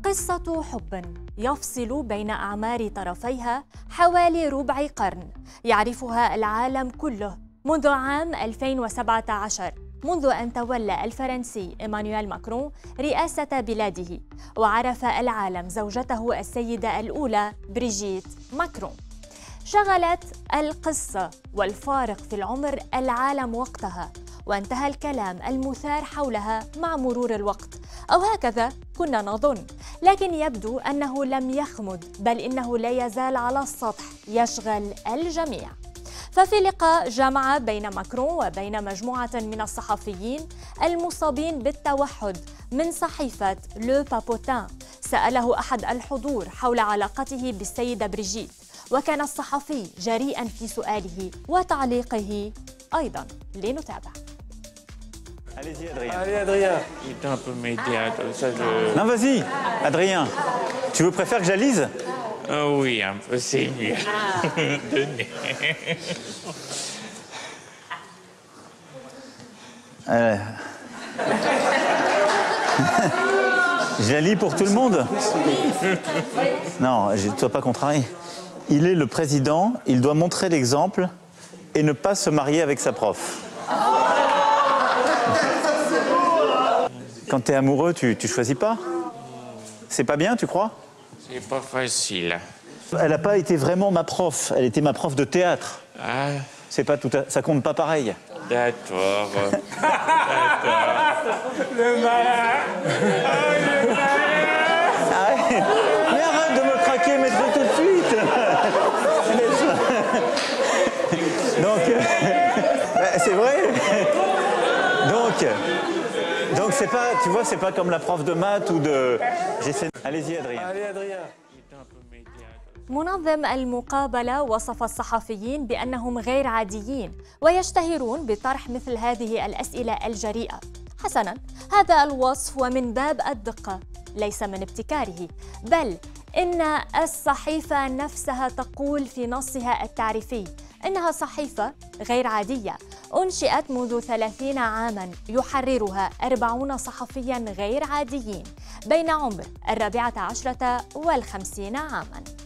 قصة حب يفصل بين أعمار طرفيها حوالي ربع قرن، يعرفها العالم كله منذ عام 2017، منذ أن تولى الفرنسي إيمانويل ماكرون رئاسة بلاده، وعرف العالم زوجته السيدة الأولى بريجيت ماكرون. شغلت القصة والفارق في العمر العالم وقتها، وانتهى الكلام المثار حولها مع مرور الوقت، أو هكذا كنا نظن، لكن يبدو أنه لم يخمد، بل إنه لا يزال على السطح يشغل الجميع. ففي لقاء جمع بين ماكرون وبين مجموعة من الصحفيين المصابين بالتوحد من صحيفة لو بابوتان، سأله أحد الحضور حول علاقته بالسيدة بريجيت، وكان الصحفي جريئاً في سؤاله وتعليقه أيضاً. لنتابع. Allez-y, Adrien. Allez, Adrien. Il était un peu médias, comme ça je... Non, vas-y, Adrien. Tu préfères que je la lise? Oui, un peu, c'est mieux. Donnez. Je la lis pour tout le monde? Non, ne sois pas contrarié. Il est le président, il doit montrer l'exemple et ne pas se marier avec sa prof. Quand tu es amoureux, tu choisis pas? C'est pas bien, tu crois? C'est pas facile. Elle n'a pas été vraiment ma prof, elle était ma prof de théâtre. Ah, C'est pas tout ça compte pas pareil. d'accord. Le malin. Arrête. Mais arrête de me craquer, maître, tout de suite. Donc, c'est vrai. Donc c'est pas, tu vois, c'est pas comme la prof de maths ou de. Allez-y, Adrien. Allez, Adrien. منظم المقابلة وصف الصحفيين بأنهم غير عاديين ويشتهرون بطرح مثل هذه الأسئلة الجريئة. حسناً، هذا الوصف ومن باب الدقة، ليس من ابتكاره، بل إن الصحيفة نفسها تقول في نصها التعريفي إنها صحيفة غير عادية أنشئت منذ 30 عاماً يحررها 40 صحفياً غير عاديين بين عمر 14 و50 عاماً.